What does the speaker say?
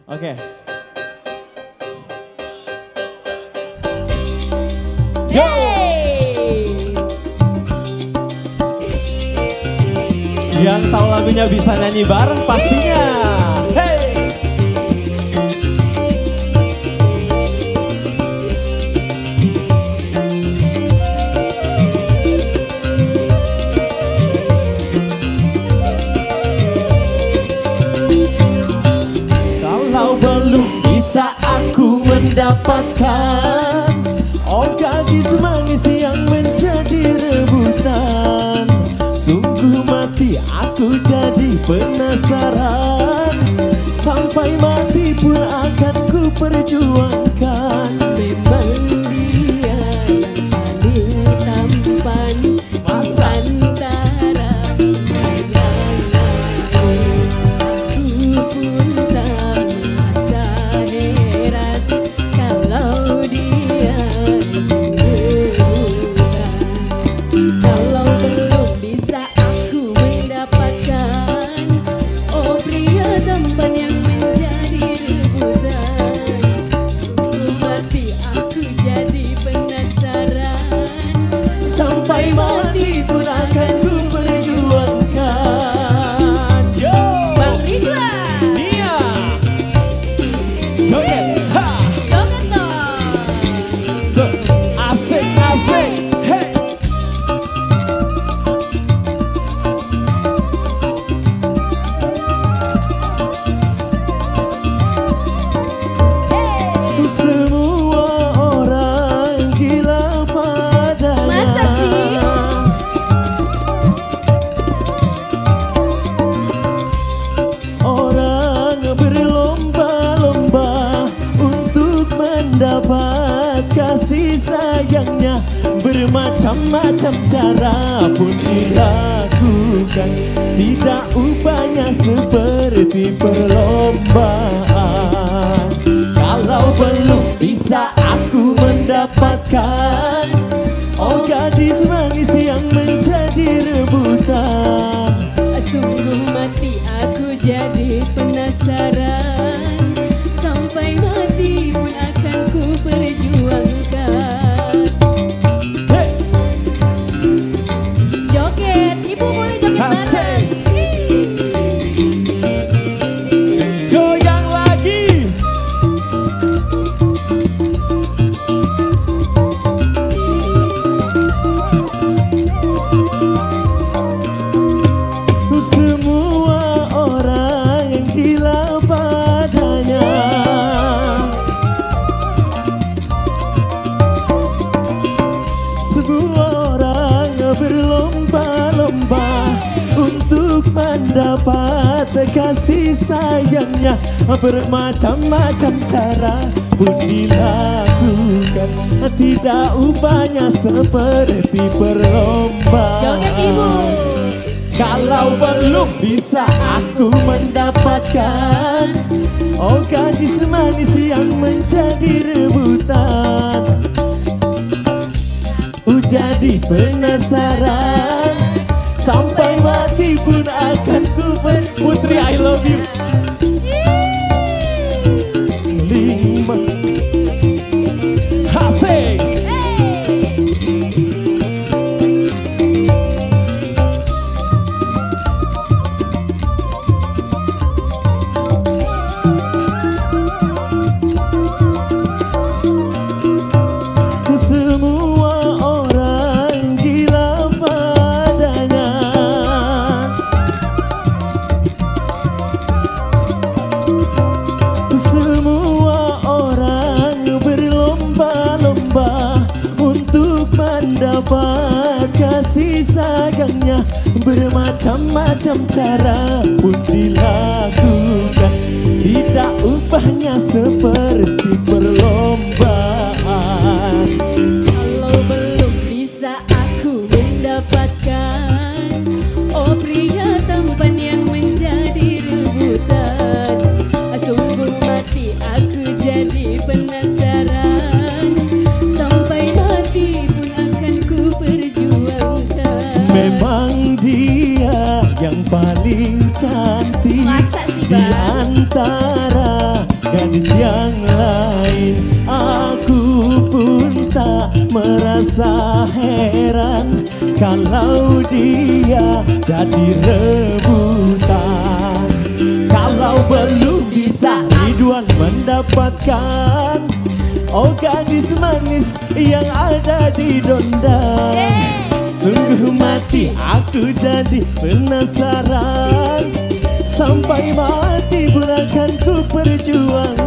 Oke. Yeay. Yang tahu lagunya bisa nyanyi bareng pastinya. Hey. Kalau belum bisa aku mendapatkan, oh gadis manis yang menjadi rebutan, sungguh mati aku jadi penasaran, sampai mati pun akan ku perjuangkan. Memang dia yang paling tampan antara bayangan. Aku pun tak merasa heran kalau dia rebutan. Kalau belum bisa aku mendapatkan, oh pria tampan yang menjadi rebutan, sungguh mati aku jadi penasaran, Sampai mati pun akan ku perjuangkan. Yo, Bang Ridwan, Nia, joget, ha, joget dong. so, asik, asik, hey. Semua orang gila padanya. Masa sih? Orang berlomba-lomba untuk mendapat kasih sayangnya, bermacam-macam cara pun dilakukan, tidak ubahnya seperti perlombaan. Kalau belum bisa aku mendapatkan, oh gadis manis yang menjadi rebutan, Sungguh mati aku jadi penasaran, sampai mati pun akan ku perjuangkan. hey, Joget, ibu boleh joget Asik. bareng. goyang lagi. Semua orang yang gila padanya, semua orang berlomba-lomba untuk mendapat kasih sayangnya, bermacam-macam cara pun dilakukan, tidak ubahnya seperti perlombaan. Joget ibu. Kalau belum bisa aku mendapatkan, oh gadis manis yang menjadi rebutan, jadi penasaran, sampai mati pun akan ku Putri I love you. 5 Asik. Semua orang gila padanya, semua orang berlomba-lomba untuk mendapat kasih sayangnya, bermacam-macam cara pun dilakukan, tidak ubahnya seperti perlombaan. Kalau belum bisa aku mendapatkan, oh pria tampan yang menjadi rebutan, sungguh mati aku jadi penasaran, sampai mati pun akan ku perjuangkan. Memang dia yang paling cantik Masa sih, di Bang? antara gadis yang lain. Aku pun tak merasa heran kalau dia jadi rebutan. Kalau belum bisa Ridwan mendapatkan, oh gadis manis yang ada di Donda. Sungguh mati aku jadi penasaran, sampai mati pun akan ku perjuangkan.